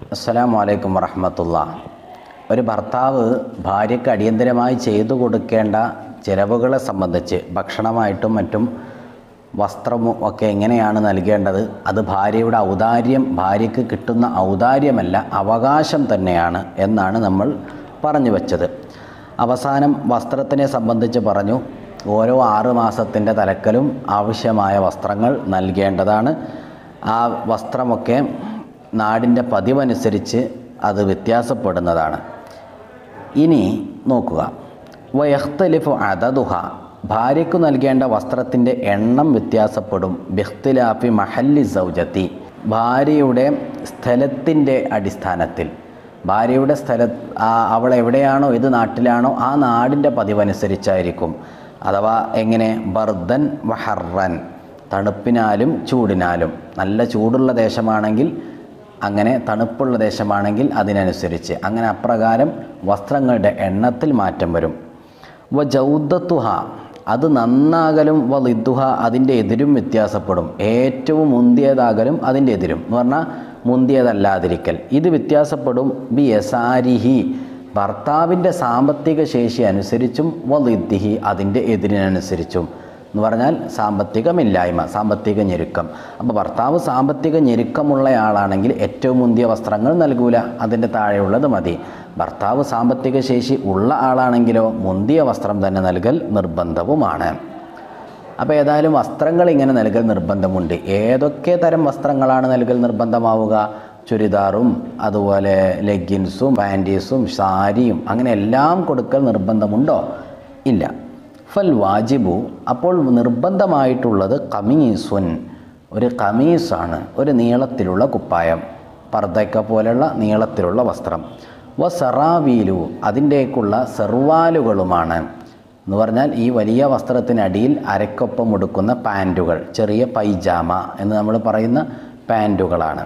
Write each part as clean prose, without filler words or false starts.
അസ്സലാമു അലൈക്കും വറഹ്മത്തുള്ളാഹി. ഒരു ഭർത്താവ് ഭാര്യയ്ക്ക് അടിയന്തരമായി ചെയ്തു കൊടുക്കേണ്ട ചിലവുകളെ സംബന്ധിച്ച് ഭക്ഷണമായിട്ടും മറ്റും വസ്ത്രവും ഒക്കെ എങ്ങനെയാണ് നൽകേണ്ടത്, അത് ഭാര്യയുടെ ഔദാര്യം, ഭാര്യയ്ക്ക് കിട്ടുന്ന ഔദാര്യമല്ല, അവകാശം തന്നെയാണ് എന്നാണ് നമ്മൾ പറഞ്ഞു വച്ചത്. അവസാനം വസ്ത്രത്തിനെ സംബന്ധിച്ച് പറഞ്ഞു, ഓരോ 6 മാസത്തിൻ്റെ തലക്കലും ആവശ്യമായ വസ്ത്രങ്ങൾ നൽകേണ്ടതാണ്. ആ വസ്ത്രമൊക്കെ നാടിൻ്റെ പതിവനുസരിച്ച് അത് വ്യത്യാസപ്പെടുന്നതാണ്. ഇനി നോക്കുക, വയഖ്തലിഫു അദദുഹ, ഭാര്യയ്ക്ക് നൽകേണ്ട വസ്ത്രത്തിൻ്റെ എണ്ണം വ്യത്യാസപ്പെടും. ബിഖ്തിലാഫി മഹല്ലി സൗജത്തി, ഭാര്യയുടെ സ്ഥലത്തിൻ്റെ അടിസ്ഥാനത്തിൽ. ഭാര്യയുടെ അവൾ എവിടെയാണോ, ഏത് നാട്ടിലാണോ ആ നാടിൻ്റെ പതിവനുസരിച്ചായിരിക്കും. അഥവാ എങ്ങനെ, ബർദൻ വഹറൻ, തണുപ്പിനാലും ചൂടിനാലും. നല്ല ചൂടുള്ള ദേശമാണെങ്കിൽ അങ്ങനെ, തണുപ്പുള്ള ദേശമാണെങ്കിൽ അതിനനുസരിച്ച്. അങ്ങനെ അപ്രകാരം വസ്ത്രങ്ങളുടെ എണ്ണത്തിൽ മാറ്റം വരും. വ ജൗദത്തുഹ, അത് നന്നാകലും, വ ലിദ്ദുഹ, അതിൻ്റെ എതിരും വ്യത്യാസപ്പെടും. ഏറ്റവും മുന്തിയതാകലും അതിൻ്റെ എതിരും എന്ന് പറഞ്ഞാൽ മുന്തിയതല്ലാതിരിക്കൽ, ഇത് വ്യത്യാസപ്പെടും. ബി യസാരിഹി, ഭർത്താവിൻ്റെ സാമ്പത്തിക ശേഷി അനുസരിച്ചും, വ ലിദ്ദിഹി, അതിൻ്റെ എതിരിനനുസരിച്ചും എന്ന് പറഞ്ഞാൽ സാമ്പത്തികമില്ലായ്മ, സാമ്പത്തിക ഞെരുക്കം. അപ്പോൾ ഭർത്താവ് സാമ്പത്തിക ഞെരുക്കമുള്ളയാളാണെങ്കിൽ ഏറ്റവും മുന്തിയ വസ്ത്രങ്ങൾ നൽകൂല, അതിൻ്റെ താഴെയുള്ളത് മതി. ഭർത്താവ് സാമ്പത്തിക ശേഷി ഉള്ള ആളാണെങ്കിലോ മുന്തിയ വസ്ത്രം തന്നെ നൽകൽ നിർബന്ധവുമാണ്. അപ്പോൾ ഏതായാലും വസ്ത്രങ്ങൾ ഇങ്ങനെ നൽകൽ നിർബന്ധമുണ്ട്. ഏതൊക്കെ തരം വസ്ത്രങ്ങളാണ് നൽകൽ നിർബന്ധമാവുക? ചുരിദാറും അതുപോലെ ലെഗിൻസും പാൻറ്റീസും സാരിയും അങ്ങനെ എല്ലാം കൊടുക്കൽ നിർബന്ധമുണ്ടോ? ഇല്ല. ഫൽ വാജിബു, അപ്പോൾ നിർബന്ധമായിട്ടുള്ളത് ഖമീസുൻ, ഒരു ഖമീസാണ്, ഒരു നീളത്തിലുള്ള കുപ്പായം, പർദ്ദക്ക പോലുള്ള നീളത്തിലുള്ള വസ്ത്രം. വ സറാവീലു, അതിൻ്റേക്കുള്ള സെർവാലുകളുമാണ്. എന്ന് പറഞ്ഞാൽ ഈ വലിയ വസ്ത്രത്തിനടിയിൽ അരക്കൊപ്പം ഉടുക്കുന്ന പാൻറ്റുകൾ, ചെറിയ പൈജാമ എന്ന് നമ്മൾ പറയുന്ന പാൻറ്റുകളാണ്.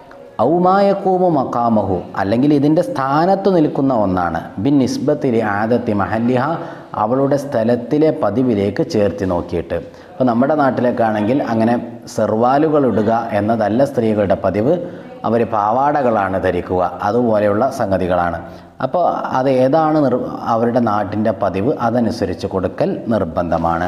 ഔമായക്കൂമു മക്കാമഹു, അല്ലെങ്കിൽ ഇതിൻ്റെ സ്ഥാനത്ത് നിൽക്കുന്ന ഒന്നാണ്. ബിൻ നിസ്ബത്തിലെ ആദത്തി മഹല്ലിഹ, അവളുടെ സ്ഥലത്തിലെ പതിവിലേക്ക് ചേർത്തി നോക്കിയിട്ട്. അപ്പോൾ നമ്മുടെ നാട്ടിലൊക്കെ ആണെങ്കിൽ അങ്ങനെ സെർവാലുകൾ ഇടുക എന്നതല്ല സ്ത്രീകളുടെ പതിവ്, അവർ പാവാടകളാണ് ധരിക്കുക, അതുപോലെയുള്ള സംഗതികളാണ്. അപ്പോൾ അത് ഏതാണ് അവരുടെ നാട്ടിൻ്റെ പതിവ്, അതനുസരിച്ച് കൊടുക്കൽ നിർബന്ധമാണ്.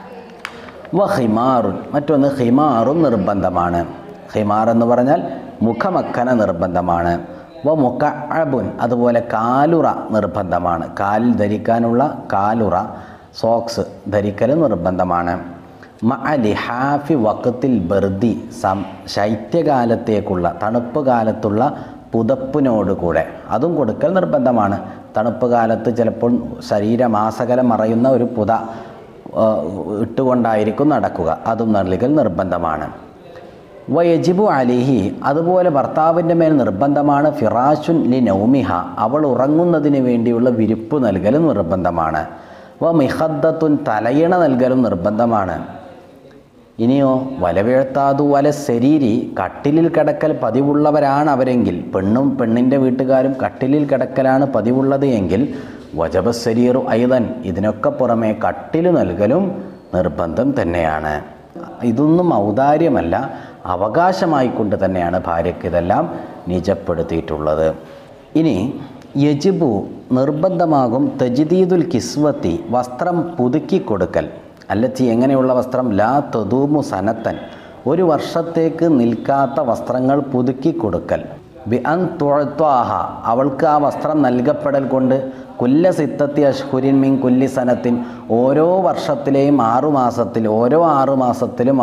വ ഹിമാറുൻ, മറ്റൊന്ന് ഹിമാറും നിർബന്ധമാണ്. ഹിമാർ എന്ന് പറഞ്ഞാൽ മുഖമക്കന നിർബന്ധമാണ്. വ മുക്കഅബുൻ, അതുപോലെ കാലുറ നിർബന്ധമാണ്. കാലിൽ ധരിക്കാനുള്ള കാലുറ, സോക്സ് ധരിക്കൽ നിർബന്ധമാണ്. മഅലിഹാഫി വഖത്തിൽ ബർദി, ശൈത്യകാലത്തേക്കുള്ള, തണുപ്പ് കാലത്തുള്ള പുതപ്പിനോടുകൂടെ അതും കൊടുക്കൽ നിർബന്ധമാണ്. തണുപ്പ് കാലത്ത് ചിലപ്പോൾ ശരീരമാസകലം മറയുന്ന ഒരു പുത ഇട്ടുകൊണ്ടായിരിക്കും നടക്കുക, അതും നൽകൽ നിർബന്ധമാണ്. വയജിബു അലിഹി, അതുപോലെ ഭർത്താവിൻ്റെ മേൽ നിർബന്ധമാണ്. ഫിറാഷുൻ ലി നൗമിഹ, അവൾ ഉറങ്ങുന്നതിന് വേണ്ടിയുള്ള വിരിപ്പ് നൽകലും നിർബന്ധമാണ്. വ മിഹദ്ദത്തുൻ, തലയിണ നൽകലും നിർബന്ധമാണ്. ഇനിയോ വലവേഴ്ത്താതു വല ശരീരി, കട്ടിലിൽ കിടക്കൽ പതിവുള്ളവരാണ് അവരെങ്കിൽ, പെണ്ണും പെണ്ണിൻ്റെ വീട്ടുകാരും കട്ടിലിൽ കിടക്കലാണ് പതിവുള്ളത് എങ്കിൽ, വജബ ശരീറു ഐദൻ, ഇതിനൊക്കെ പുറമെ കട്ടിൽ നൽകലും നിർബന്ധം തന്നെയാണ്. ഇതൊന്നും ഔദാര്യമല്ല, അവകാശമായിക്കൊണ്ട് തന്നെയാണ് ഭാര്യയ്ക്ക് ഇതെല്ലാം നിജപ്പെടുത്തിയിട്ടുള്ളത്. ഇനി യജിബു, നിർബന്ധമാകും. തജ്ദീദുൽ കിസ്വത്തി, വസ്ത്രം പുതുക്കി കൊടുക്കൽ. അല്ലത്തി, എങ്ങനെയുള്ള വസ്ത്രം? ലാ തദൂമു സനത്തൻ, ഒരു വർഷത്തേക്ക് നിൽക്കാത്ത വസ്ത്രങ്ങൾ പുതുക്കി കൊടുക്കൽ. ബി അൻ തുഅത്വാഹ, അവൾക്ക് ആ വസ്ത്രം നൽകപ്പെടൽ കൊണ്ട് കുല്ല സിത്തത്തി അഷ്ഹുരിൻ മിൻ കുല്ലി സനത്തിൻ, ഓരോ വർഷത്തിലെയും 6 മാസത്തിൽ, ഓരോ 6 മാസത്തിലും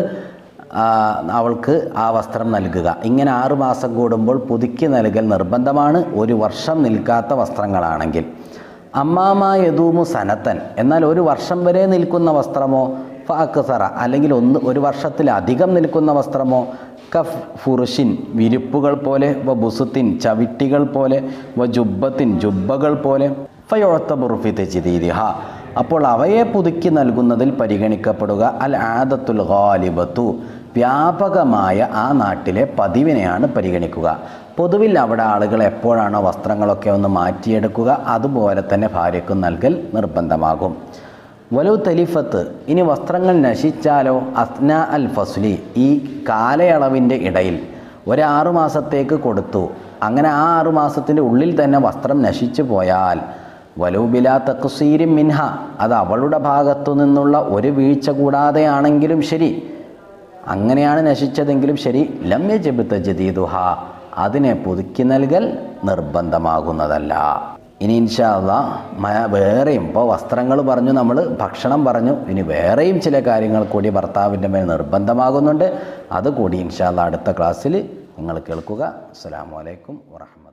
അവൾക്ക് ആ വസ്ത്രം നൽകുക. ഇങ്ങനെ 6 മാസം കൂടുമ്പോൾ പുതുക്കി നൽകൽ നിർബന്ധമാണ്, ഒരു വർഷം നിൽക്കാത്ത വസ്ത്രങ്ങളാണെങ്കിൽ. അമ്മാമ യദൂമു സനത്തൻ, എന്നാൽ ഒരു വർഷം വരെ നിൽക്കുന്ന വസ്ത്രമോ, ഫഅക്സറ, അല്ലെങ്കിൽ ഒരു വർഷത്തിലധികം നിൽക്കുന്ന വസ്ത്രമോ, കഫ് ഫുറുഷിൻ, വിരിപ്പുകൾ പോലെ, വ ബുസുത്തിൻ, ചവിട്ടികൾ പോലെ, വ ജുബ്ബത്തിൻ, ജുബ്ബകൾ പോലെ, ഫയുഅ്തബറു ഫി തജ്ദീദിഹ, അപ്പോൾ അവയെ പുതുക്കി നൽകുന്നതിൽ പരിഗണിക്കപ്പെടുക അൽ ആദത്തുൽ ഗാലിബത്തു, വ്യാപകമായ ആ നാട്ടിലെ പതിവിനെയാണ് പരിഗണിക്കുക. പൊതുവിൽ അവിടെ ആളുകൾ എപ്പോഴാണോ വസ്ത്രങ്ങളൊക്കെ ഒന്ന് മാറ്റിയെടുക്കുക, അതുപോലെ തന്നെ ഭാര്യയ്ക്കും നൽകൽ നിർബന്ധമാകും. വലു തലിഫത്ത്, ഇനി വസ്ത്രങ്ങൾ നശിച്ചാലോ, അസ്ന അൽ ഫസ്ലി, ഈ കാലയളവിൻ്റെ ഇടയിൽ ഒരു 6 മാസത്തേക്ക് കൊടുത്തു, അങ്ങനെ ആ 6 മാസത്തിൻ്റെ ഉള്ളിൽ തന്നെ വസ്ത്രം നശിച്ചു പോയാൽ വലൂബിലാ തഖ്സീരിൻ മിൻഹ, അത് അവളുടെ ഭാഗത്തു നിന്നുള്ള ഒരു വീഴ്ച കൂടാതെയാണെങ്കിലും ശരി, അങ്ങനെയാണ് നശിച്ചതെങ്കിലും ശരി, ലം യജിബ് തജ്ദീദുഹ, അതിനെ പുതുക്കി നൽകൽ നിർബന്ധമാകുന്നതല്ല. ഇനി ഇൻഷാ അല്ലാഹ് വേറെയും, ഇപ്പോൾ വസ്ത്രങ്ങൾ പറഞ്ഞു, നമ്മൾ ഭക്ഷണം പറഞ്ഞു, ഇനി വേറെയും ചില കാര്യങ്ങൾ കൂടി ഭർത്താവിൻ്റെ മേൽ നിർബന്ധമാകുന്നുണ്ട്. അതുകൂടി ഇൻഷാ അല്ലാഹ് അടുത്ത ക്ലാസ്സിൽ നിങ്ങൾ കേൾക്കുക. അസ്സലാമു അലൈക്കും വറഹ്മത്തുള്ളാഹി.